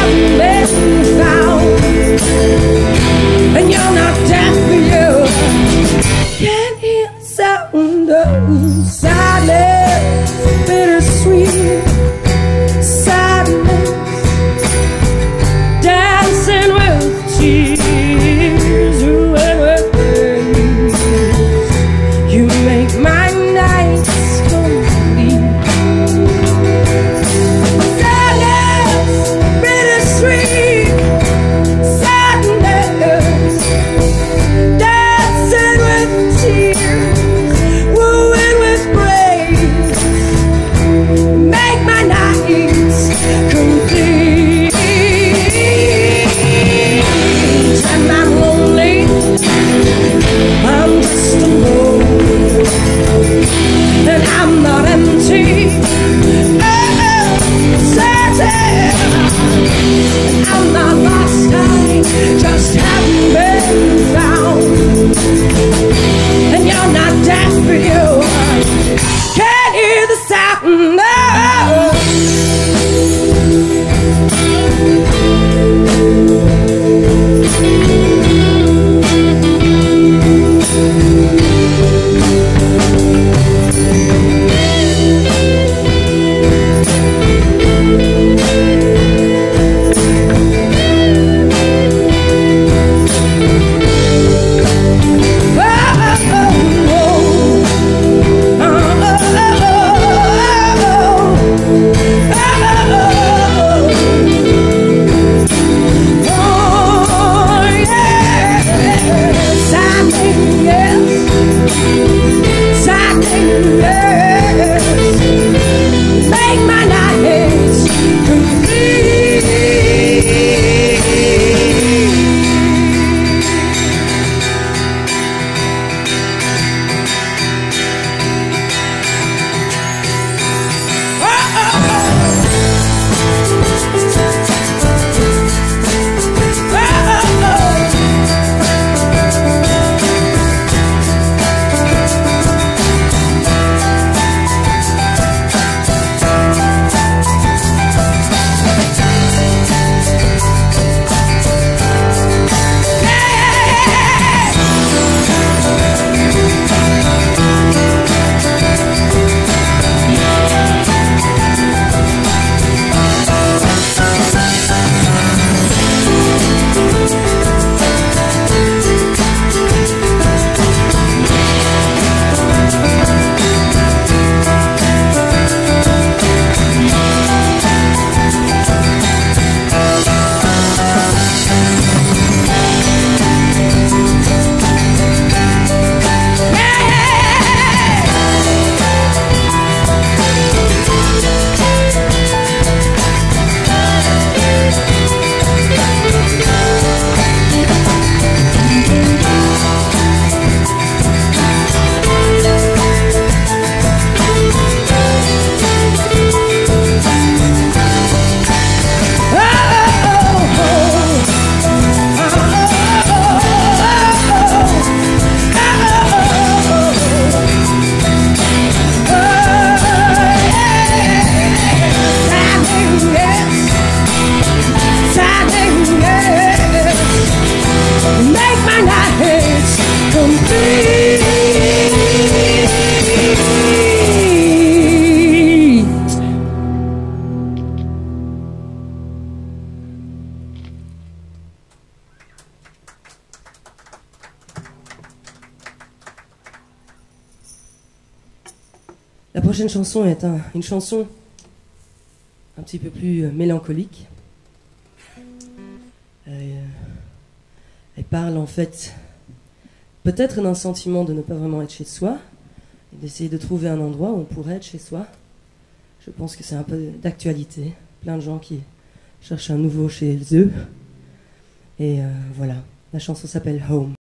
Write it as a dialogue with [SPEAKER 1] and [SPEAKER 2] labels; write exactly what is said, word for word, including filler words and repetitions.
[SPEAKER 1] haven't been found, and you're not deaf for you. Can't hear the sound of silence, bittersweet sadness, dancing with tears, ruin with praise. You make my nights complete. Sadness, bittersweet sadness, dancing with tears, ruin with praise. Make my nights complete. And I'm lonely, I'm just alone, and I'm not empty, oh, certain. And I'm not lost, I just haven't been found, and you're not deaf for you. Can't hear the sound, oh.
[SPEAKER 2] La prochaine chanson est un, une chanson un petit peu plus euh, mélancolique. Elle, euh, elle parle en fait peut-être d'un sentiment de ne pas vraiment être chez soi et d'essayer de trouver un endroit où on pourrait être chez soi. Je pense que c'est un peu d'actualité. Plein de gens qui cherchent un nouveau chez eux. Et euh, voilà, la chanson s'appelle Home.